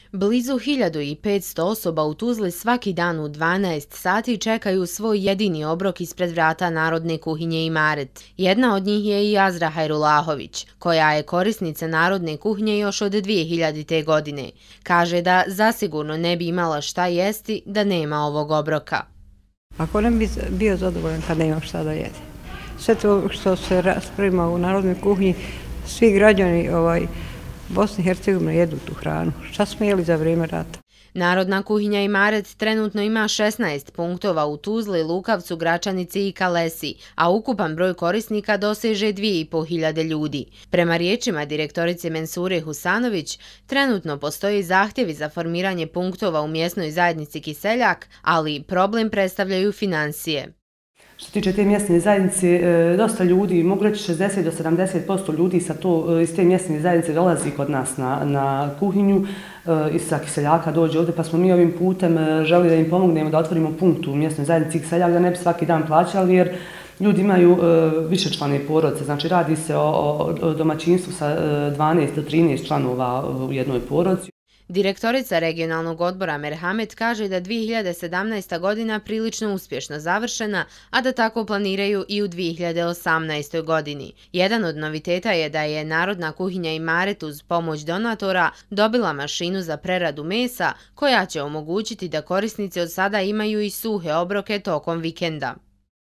Blizu 1500 osoba u Tuzli svaki dan u 12 sati čekaju svoj jedini obrok ispred vrata Narodne kuhinje Imaret. Jedna od njih je i Azra Hajrulahović, koja je korisnica Narodne kuhinje još od 2000. godine. Kaže da zasigurno ne bi imala šta jesti da nema ovog obroka. Ako ne bi bio zadovoljan kad nemam šta da jede. Sve to što se sprema u Narodnoj kuhinji, svi građani Bosne i Hercegovine jedu tu hranu. Šta smo jeli za vrijeme rata? Narodna kuhinja Imaret trenutno ima 16 punktova u Tuzli, Lukavcu, Gračanici i Kalesi, a ukupan broj korisnika doseže 2500 ljudi. Prema riječima direktorice Mensure Husanović, trenutno postoji zahtjevi za formiranje punktova u mjesnoj zajednici Kiseljak, ali problem predstavljaju finansije. Što se tiče te mjesne zajednice, dosta ljudi, mogu reći 60 do 70% ljudi iz te mjesne zajednice dolazi kod nas na kuhinju, iz Kiseljaka dođe ovdje, pa smo mi ovim putem želi da im pomognemo da otvorimo punkt u mjesnoj zajednici Kiseljak, da ne bi svaki dan plaćali, jer ljudi imaju višečlane porodice, znači radi se o domaćinstvu sa 12 do 13 članova u jednoj porodici. Direktorica regionalnog odbora Merhamet kaže da 2017. godina prilično uspješno završena, a da tako planiraju i u 2018. godini. Jedan od noviteta je da je Narodna kuhinja Imaret uz pomoć donatora dobila mašinu za preradu mesa, koja će omogućiti da korisnici od sada imaju i suhe obroke tokom vikenda.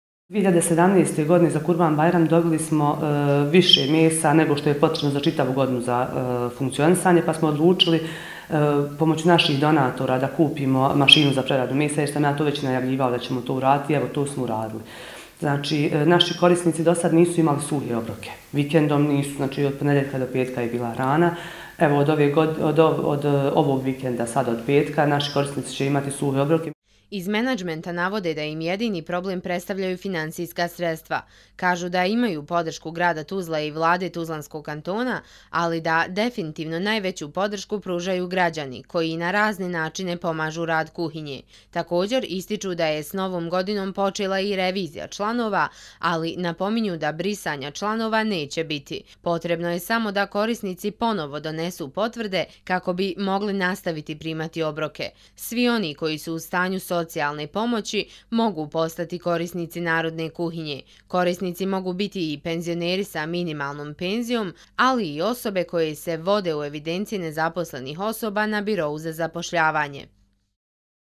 2017. godine za Kurban Bajram dobili smo više mesa nego što je potrebno za čitavu godinu za funkcionisanje, pa smo odlučili pomoću naših donatora da kupimo mašinu za preradu mesa, jer sam ja to već najavljivao da ćemo to uraditi, evo to smo uradili. Znači, naši korisnici do sad nisu imali suhe obroke. Vikendom nisu, znači od ponedjeljka do petka je bila hrana. Evo od ovog vikenda, sad od petka, naši korisnici će imati suhe obroke. Iz menadžmenta navode da im jedini problem predstavljaju financijska sredstva. Kažu da imaju podršku grada Tuzla i vlade Tuzlanskog kantona, ali da definitivno najveću podršku pružaju građani, koji na razne načine pomažu rad kuhinje. Također ističu da je s novom godinom počela i revizija članova, ali napominju da brisanja članova neće biti. Potrebno je samo da korisnici ponovo donesu potvrde kako bi mogli nastaviti primati obroke. Svi oni koji su u stanju socijalne pomoći mogu postati korisnici Narodne kuhinje. Korisnici mogu biti i penzioneri sa minimalnom penzijom, ali i osobe koje se vode u evidenciji nezaposlenih osoba na birou za zapošljavanje.